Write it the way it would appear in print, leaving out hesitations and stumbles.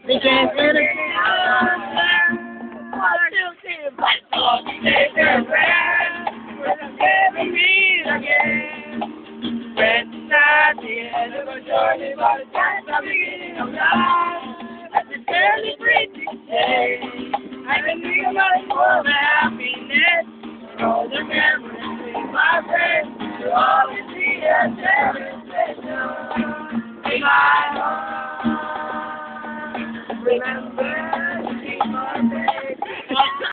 We can't really take a rest. We'll never meet again. When not the end of a journey, but it's just the beginning of life. As we celebrate this day, I can think about it for my happiness. All the memories in my